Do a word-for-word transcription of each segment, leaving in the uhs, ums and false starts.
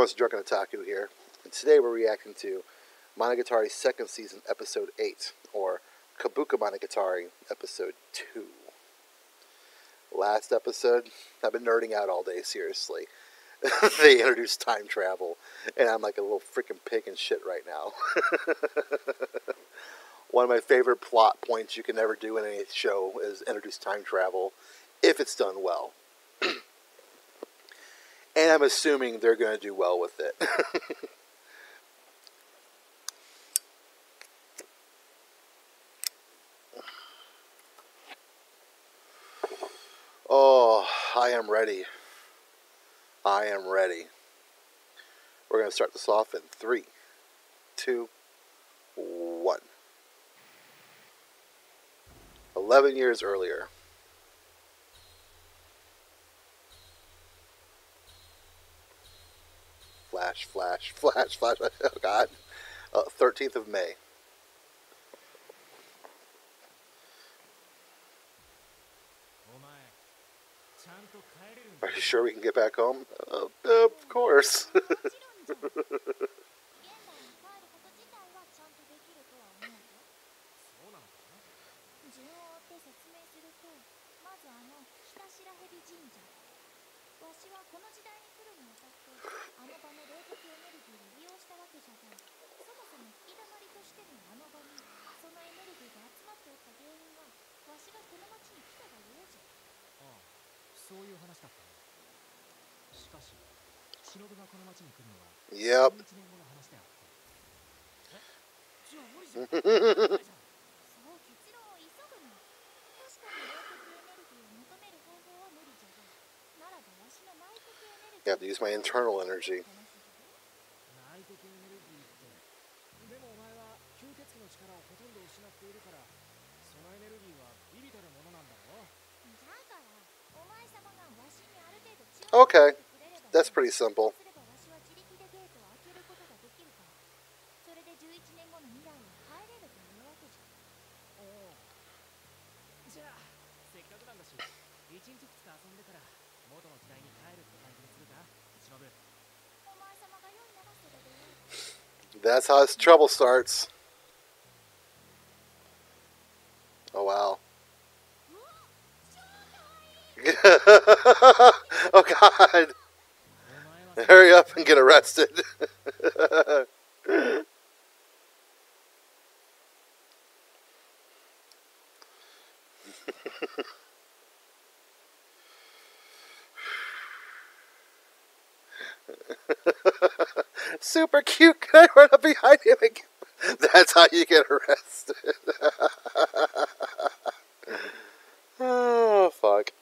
Professor Drunken Otaku here, and today we're reacting to Monogatari's second season, episode eight, or Kabuka Monogatari, episode two. Last episode, I've been nerding out all day, seriously. They introduced time travel, and I'm like a little freaking pig in shit right now. One of my favorite plot points you can ever do in any show is introduce time travel, if it's done well. And I'm assuming they're going to do well with it. Oh, I am ready. I am ready. We're going to start this off in three, two, one. Eleven years earlier. Flash, flash, flash, flash. Oh, God. Uh, thirteenth of May. Are you sure we can get back home? Uh, of course. Yep. I have to use my internal energy. Okay, that's pretty simple. That's how his trouble starts. Oh, wow. Oh, God. Hurry up and get arrested. Super cute. Can I run up behind him again? That's how you get arrested. Oh, fuck.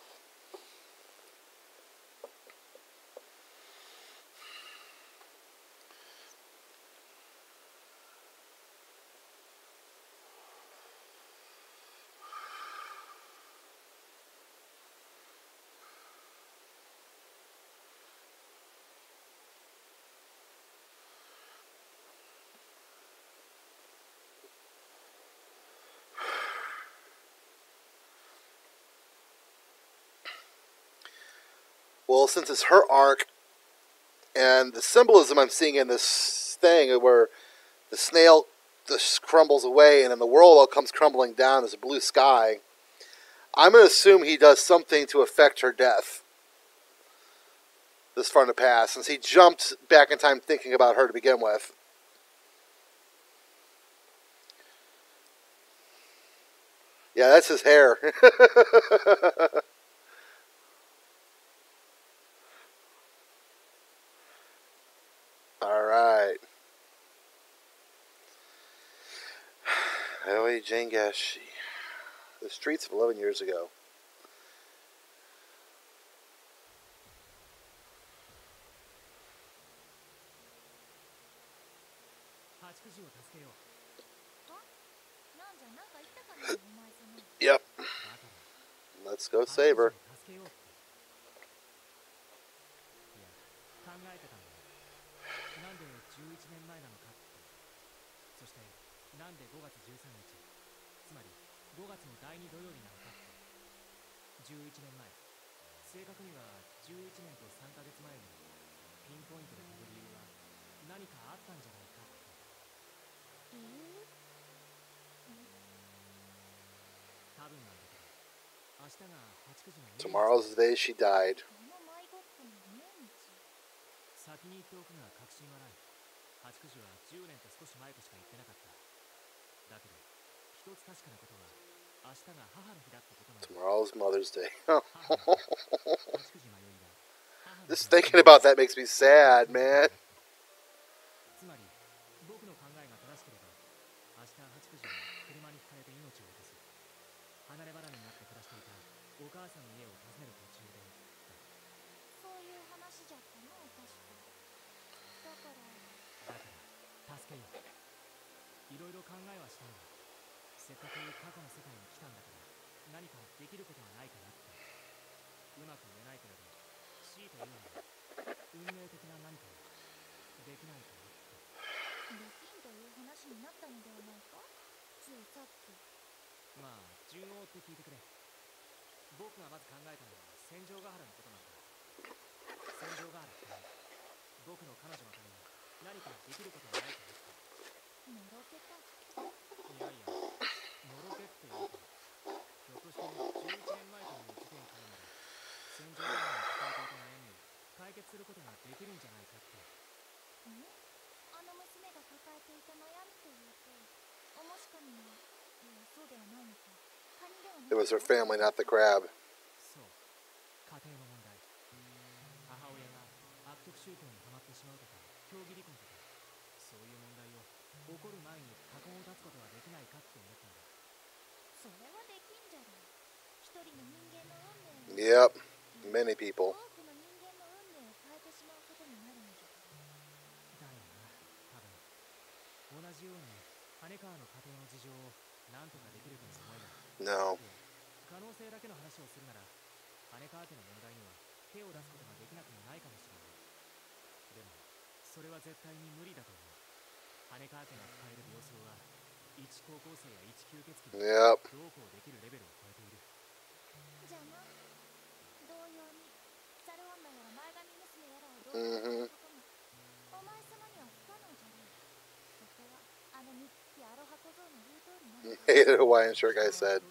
Well, since it's her arc, and the symbolism I'm seeing in this thing, where the snail just crumbles away, and then the world all comes crumbling down as a blue sky, I'm going to assume he does something to affect her death this far in the past, since he jumped back in time thinking about her to begin with. Yeah, that's his hair. Alright. Aoi Jangashi. The streets of eleven years ago. Yep. Let's go save her. ピンポイントで飛ぶ理由は何かあったんじゃないかって。 理由？ 多分なんだけど、明日が八九時の命日。 Tomorrow's the day she died. この迷子っ子の命日？ 先に言っておくが確信はない。八九時はじゅうねんと少し前としか言ってなかった。だけど一つ確かなことは明日が母の日だってことなんだ。 Tomorrow's Mother's Day. 八九時迷いが母の日。 Just thinking about that makes me sad, man. つまり僕の考えが正しければ明日八九時は車にひかれて命を落とす。離れ離れになって暮らしていたお母さんの家を訪ねる途中でだ。 そういう話じゃったな、確か。だからだから助けよう。いろいろ考えはしたんだ。せっかく過去の世界に来たんだから何かできることはないかなって。うまく言えないけれど強いて言うなら運命的な何かをできないかなって。 できんという話になったのではないか、ついさっき。 まあ順を追って聞いてくれ。僕がまず考えたのは戦場ヶ原のことなんだ。戦場ヶ原って僕の彼女のために何かできることはないかなって。 のろけか。 いやいや、のろけっていうか、ひょっとしてじゅういちねんまえという事件からなら戦場ヶ原に抱えていた悩みを解決することができるんじゃないかって。 ん？あの娘が抱えていた悩みというと、おもしかにも、いや、そうではないのか。カニではない It was her family, not the crab. そう、家庭の問題。母親が悪徳宗教にはまってしまうとか、教義離婚とか、そういう問題を起こる前に禍根を断つことはできないかって思ったんだ。 それはできんじゃろう。一人の人間の運命を、 Yep, many people. 多くの人間の運命を変えてしまうことになるのじゃから。 だよな、多分。同じように羽川の家庭の事情を何とかできるとも思えない。 No. いや、可能性だけの話をするなら羽川家の問題には手を出すことができなくもないかもしれない。でもそれは絶対に無理だと思う。羽川家が抱える病巣は一高校生や一吸血鬼に Yep. どうこうできるレベルを超えている。 じゃあな、同様にサルワンダやら前髪娘やらをどうすることも、お前様には不可能じゃろう。そこはあの三匹アロハ小僧の言う通りなのだ。 Hated Hawaiian shirt guy said.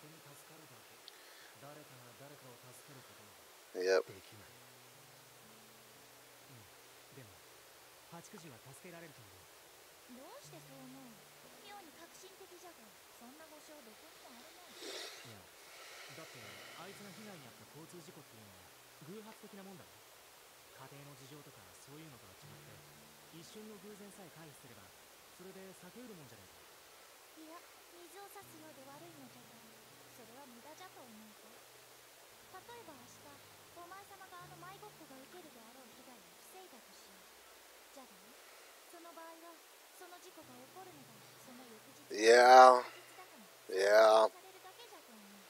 誰かが誰かを助けることなど Yep. できない。うん、でも八九時は助けられると思う。 どうしてそう思う？妙に革新的じゃが、そんな保証どこにもあるまい。 いや、だってあいつが被害に遭った交通事故っていうのは偶発的なもんだろ。家庭の事情とかそういうのとは違って一瞬の偶然さえ回避すればそれで避けうるもんじゃないか。 いや、水を差すようで悪いのじゃから、それは無駄じゃと思うぞ。例えば明日、お前様があの迷子っ子が受けるであろう被害を防いだとしよう。じゃがね、その場合は、その事故が起こるのがその翌日。 Yeah. 翌日だから、 Yeah. されるだけじゃと思う。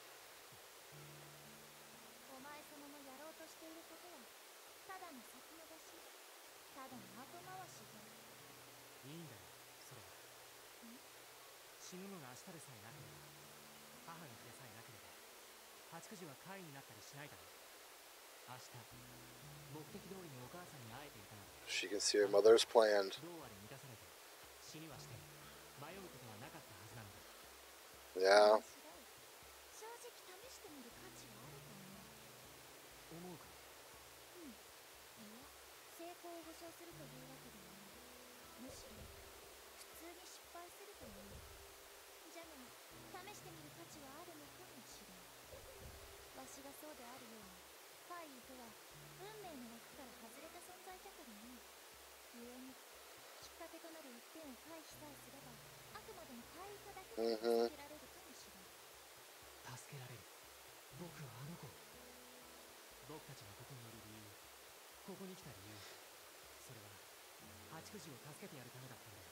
お前様のやろうとしていることは、ただの先延ばし、ただの後回しじゃ。 いいんだよ、それは。死ぬのが明日でさえなければ、母の日でさえなければ、八九時は会になったりしないだろう。明日、目的通りにお母さんに会えていたなら、 She can see her mother's planned. どうあれ満たされて、死にはしても迷うことはなかったはずなのだ。 Yeah. 面白い。正直試してみる価値はあると思う。 思うか。 うん。いや、成功を保証するというわけではない。むしろ、普通に失敗するという。じゃが、試してみる価値はあるのかもしれん。わしがそうであるように、怪異とは運命の枠から外れた存在じゃからね。故に、きっかけとなる一点を回避さえすれば、あくまでも怪異化だけで助けられるかもしれん。 助けられる。僕はあの子を。僕たちがここにいる理由、ここに来た理由、それは八九時を助けてやるためだったんだよ。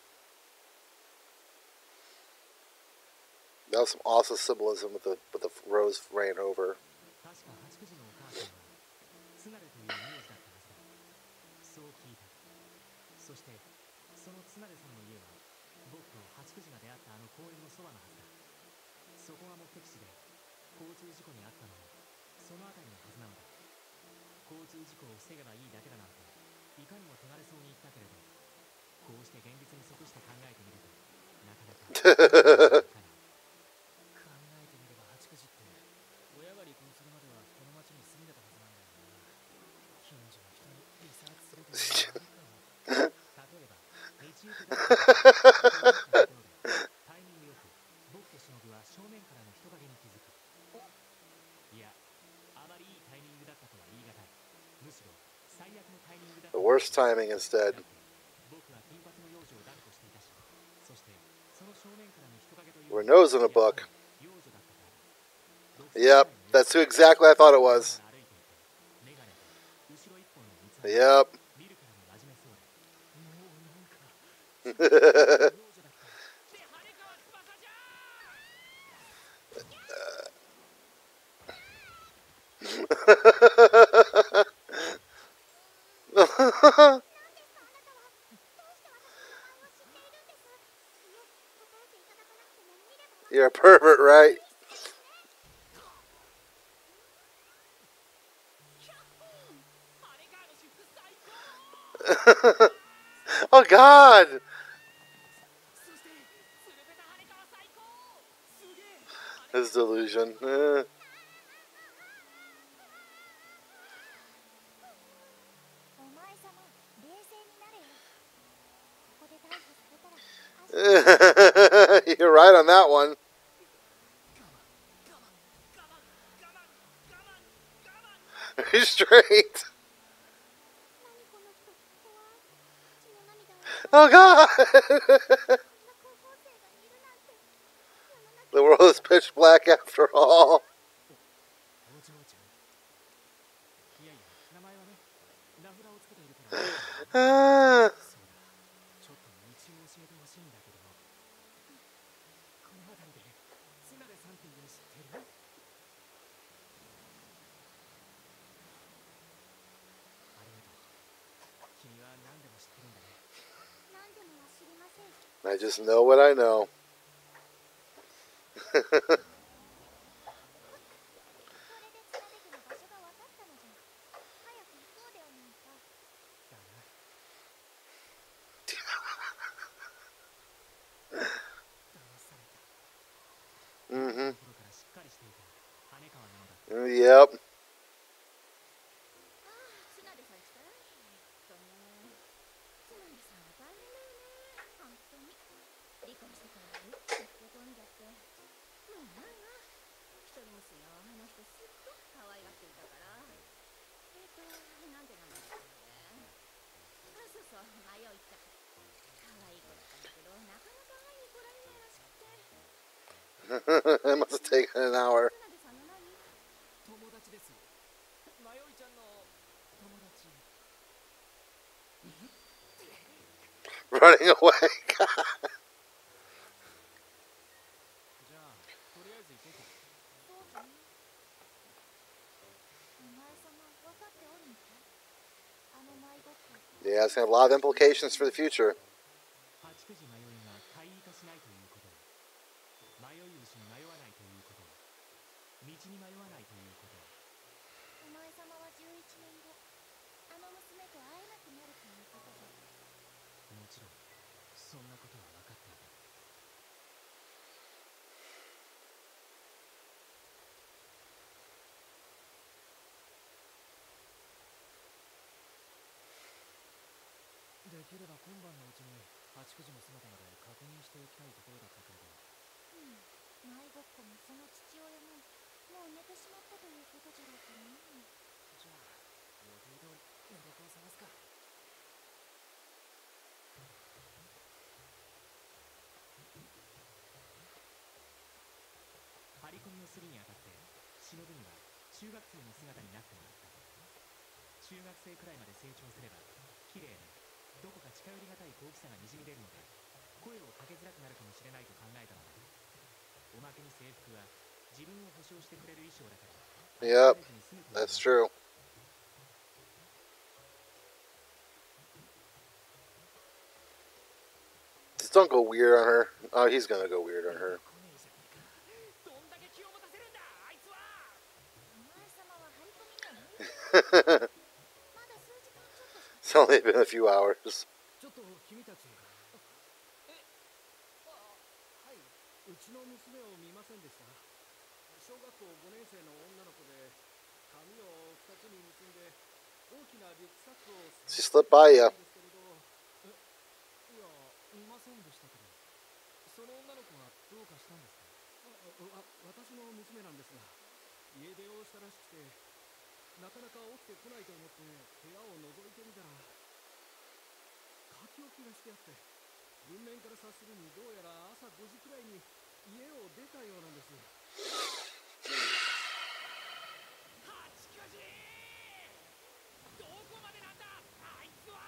That was some awesome symbolism with the with the rose ran over. 確か八九時のお母さんはツナレという名字だったはずだ。そう聞いた。そしてそのツナレさんの家は僕と八九時が出会ったあの公園のそばのはずだ。そこが目的地で交通事故に遭ったのもその辺りのはずなのだ。交通事故を防げばいいだけだなんていかにも手軽そうに言ったけれど、こうして現実に即して考えてみるとなかなか考えてみれば八九時って親が離婚するまではこの町に住んでたはずなんだよな。近所の人にリサーチするというのは例えば道行くだけでタイミングよくボッケ忍は正面からの人影に気づく。いや、あまりいいタイミングだったとは言い難い。むしろ最悪のタイミングだった。 The worst timing instead. 僕は金髪の幼女を抱っこしていたし、そしてその正面からの人影という We're nose in a book. 幼女だったから。 Yep, that's who exactly I thought it was. Yep. You're a pervert, right? Oh God! His delusion. Eh. You're right on that one. Straight. Oh God! The world is pitch black after all. Ah. I just know what I know. Mm-hmm. Yep. It must have taken an hour. Running away. Yeah, it's going to have a lot of implications for the future. Yep, that's true. Just don't go weird on her. Oh, he's gonna go weird on her. It's only been a few hours. ちょっと君たち。え、あ、はい。うちの娘を見ませんでした。小学校ごねん生の女の子で、髪をふたつに結んで、大きなリュックサックを背 She 負 slipped って by い you. たんですけれど、え、いや、見ませんでしたけど、その女の子はどうかしたんですか？あ、わ、私の娘なんですが、家出をしたらしくて、なかなか起きてこないと思って部屋を覗いてみたら、書き置きがしてあって、文面から察するにどうやら朝ごじくらいに家を出たようなんです。はちくじどこまでなんだあいつは。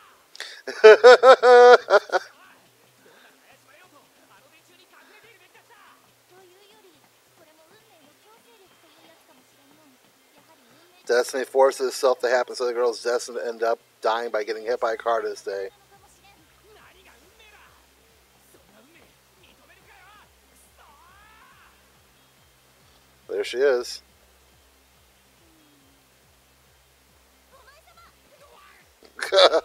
どんな林間ようとあの電柱に隠れているべきだった。 というよりこれも運命の強制力というやつかもしれんの。やはり運命 Destiny forces itself to happen, so the girl is destined to end up dying by getting hit by a car this day. なのかもしれん。 何が運命だ。そんな運命認めるかよ。くそー。 There she is. お前様。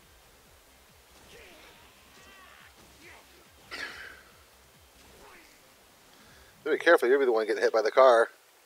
Be careful, you'll be the one getting hit by the car.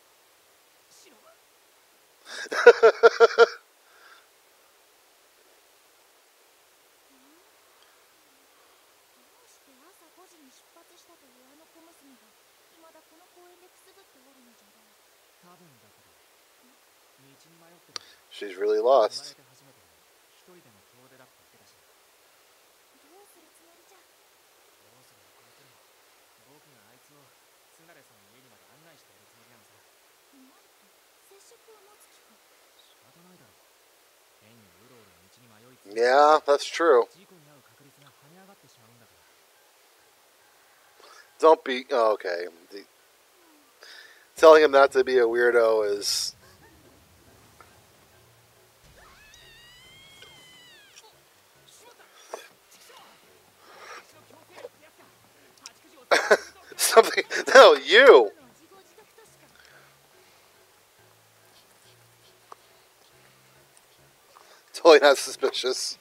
どうして朝ごじに出発したというあの小娘が未だこの公園でくすぶっておるのじゃろう。 多分だけど、道に迷ってる。 She's really 生まれ lost. て初めて一人での遠出だって言ってたし。 どうするつもりじゃ。 どうするもこうするも、僕があいつをスナレさんの家にまで案内してやるつもりなのさ。 なんと接触を持つ気か。 仕方ないだろう。変にうろうろ道に迷いついて、 Yeah, that's true. 事故に遭う確率が跳ね上がってしまうんだから。 Don't be. Oh, okay. The, telling him not to be a weirdo is. Something. No, you! Totally not suspicious.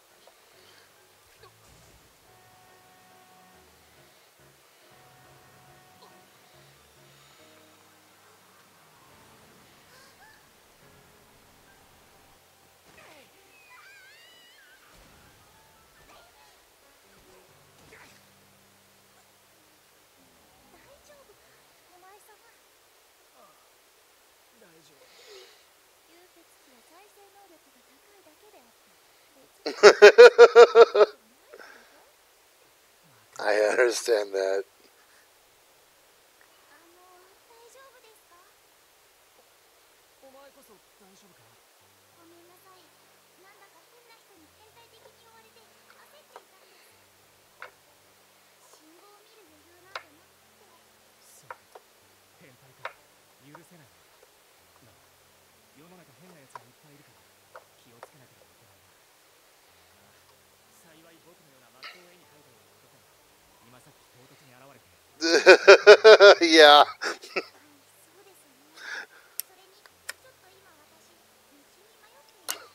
I understand that. あの、大丈夫ですか？ お前こそ大丈夫か？ ごめんなさい。なんだか変な人に天体的に追われて焦っていたんです。信号を見る余裕なんてなくて。 そう、変態か。許せない。なあ、世の中変な奴がいっぱいいるから気をつけなければいけないな。ああ、幸い僕のようなまっとう絵に描いたような男が今さっき唐突に現れて。 Yeah. そうですね。それにちょっと今私道に迷っている。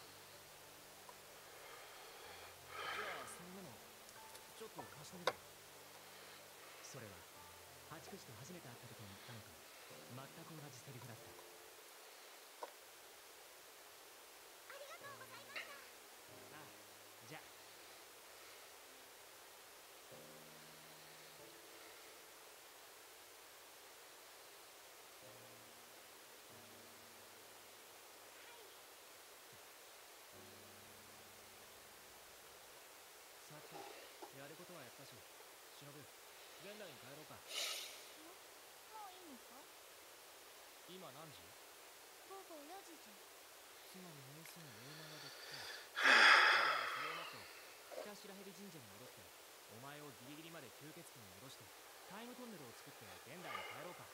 じゃあそのメモちょっと貸してみろよ。それは八九時と初めて会った時に言ったのと全く同じセリフだった。 ありがとうございました。 ああ、じゃあ。さて、やることはやったし、忍、現代に帰ろうか。 もういいのか？ 今何時？ 午後よじじゃ。 つまりもうすぐ大間ができた。じゃあそれを待って北白蛇神社に戻ってお前をギリギリまで吸血鬼に戻してタイムトンネルを作って現代に帰ろうか。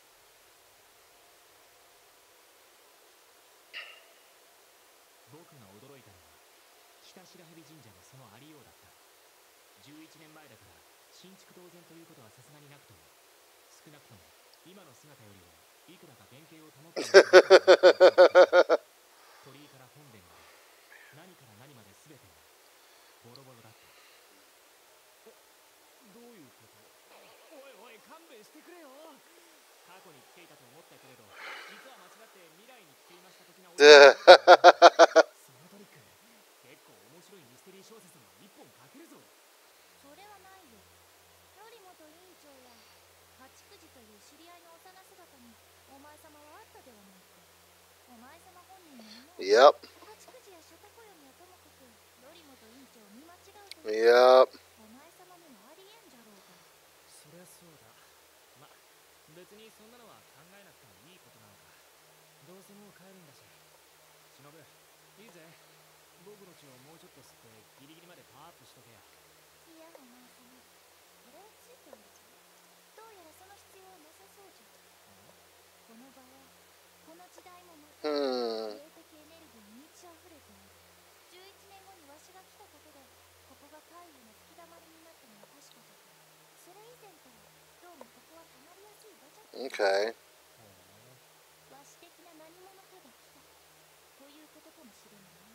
僕が驚いたのは北白蛇神社のそのありようだった。じゅういちねんまえだから新築同然ということはさすがになくとも、少なくとも今の姿よりはいくらか原型を保っている鳥居から本殿まで何から何ま全てボロボロだった。どういうこと？おいおい、勘弁してくれよ。過去に来ていたと思ったけれど、実は間違って未来に来ていました的なおじさん。そのトリック、結構面白いミステリー小説が一本書けるぞ。 それはないよ。頼本委員長や八九時という知り合いの幼姿にお前様はあったではないか。お前様本人のものを Yep. 八九時や諸タコよにはともかく頼本委員長を見間違うという Yep. お前様にはありえんじゃろうが。 そりゃそうだ。ま、別にそんなのは考えなくてもいいことなのか。どうせもう帰るんだし。忍、いいぜ。僕の血をもうちょっと吸ってギリギリまでパワーアップしとけや。 いや、お前様、これはついておるぞ。どうやらその必要はなさそうじゃ。この場はこの時代もまた霊的エネルギーに満ち溢れておる。じゅういちねんごにわしが来たことでここが怪異の吹きだまりになったのは確かじゃが、それ以前からどうもここはたまりやすい場じゃった。 Okay. わし的な何者かが来たということかもしれんな。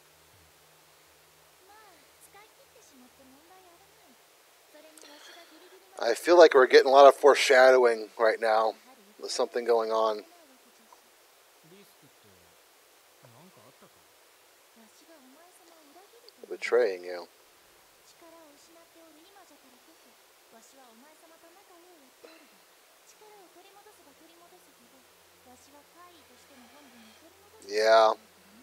まあ使い切ってしまって問題あるまい。それにわしがギリギリまで I feel like we're getting a lot of foreshadowing right now. There's something going on. リスクって何かあったか？ わしがお前様を裏切るという Betraying you. 力を失っておる今じゃからこそ、わしはお前様と仲良うやっておるが、力を取り戻せば取り戻すほど、わしは怪異としての本分を取り戻す。 Yeah.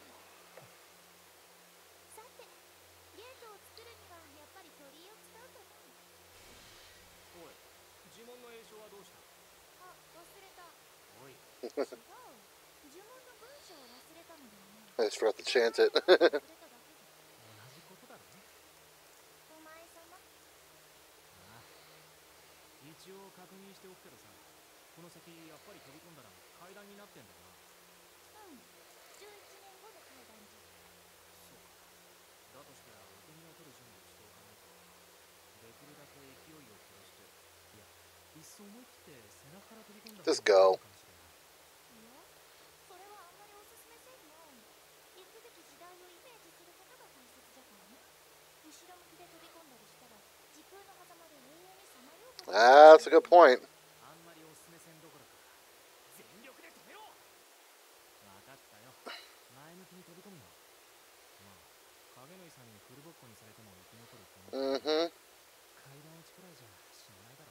さて、ゲートを作るにはやっぱり鳥居を使うと思う。 おい、呪文の詠唱はどうした？ あ、忘れた。 おい。 違う。呪文の文章を忘れたのではない。 I just forgot to chant it. 忘れただけじゃ。 同じことだろ？ お前様。 ああ。一応確認しておくけどさ、この先やっぱり飛び込んだら階段になってんだよな。 うん。じゅういちねんごの階段じゃ。 そうか。だとしたらお手荷を取る準備をしておかないと。できるだけ勢いを殺して、いや、いっそ思い切って背中から飛び込んだ方が Just go. いいかもしれない。 いや、それはあんまりおすすめせんな。行くべき時代をイメージすることが大切じゃからな。後ろ向きで飛び込んだりしたら時空の狭間で永遠にさまようこと。 Ah, that's a good point. あんまりおすすめせんどころか全力で止めろ。分かったよ。前向きに飛び込むよ。まあ影の井さんにフルボッコにされても生き残ると思って、 Mm-hmm. 階段落ちくらいじゃ死なないだろ。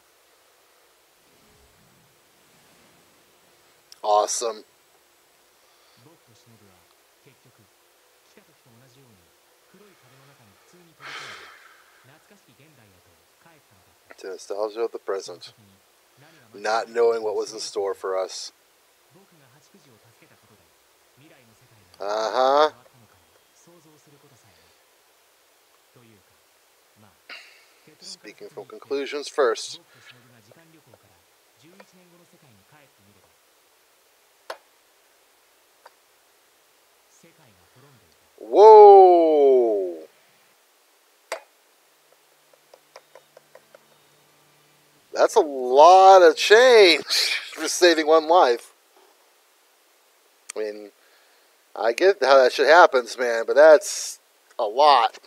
Awesome. 僕と忍は結局来た時と同じように黒い壁の中に普通に飛び込んで懐かしき現代へと帰ったのだった。 To nostalgia of the その present. 時に何が間違 Not い knowing what was in store for us. 僕が八九時を助けたことで未来の世界が Uh-huh. 変わったのかを想像することさえない。というか、まあ、結論から Speaking 先 from に言って conclusions first. 僕と忍が時間旅行からじゅういちねんごの世界に帰ってみれば世界が滅んでいた。 Whoa! That's a lot of change for saving one life. I mean, I get how that shit happens, man, but that's a lot.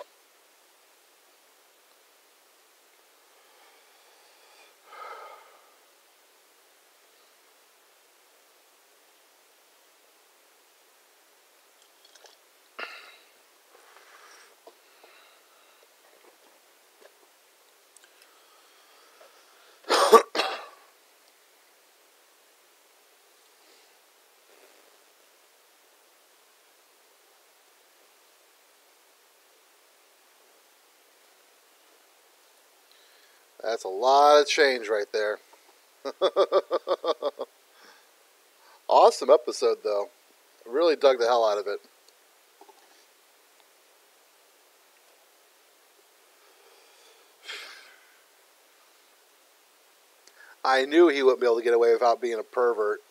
That's a lot of change right there. Awesome episode, though. I really dug the hell out of it. I knew he wouldn't be able to get away without being a pervert.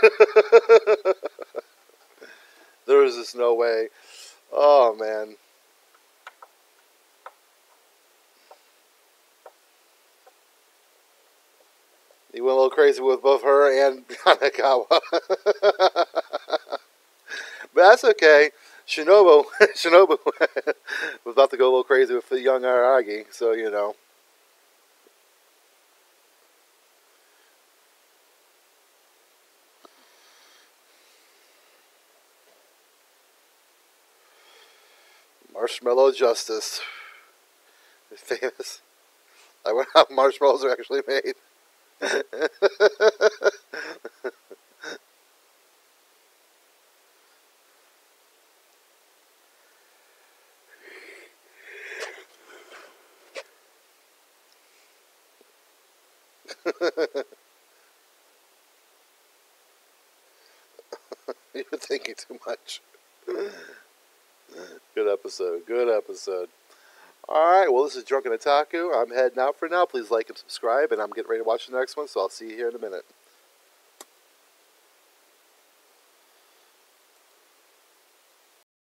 There was just no way. Oh, man. He went a little crazy with both her and Kanagawa. But that's okay. Shinobu, Shinobu was about to go a little crazy with the young Aragi, so you know. Marshmallow Justice. Famous. I wonder how marshmallows are actually made. You're thinking too much. Good episode. Good episode. Alright, well, this is Drunken Otaku. I'm heading out for now. Please like and subscribe, and I'm getting ready to watch the next one, so I'll see you here in a minute.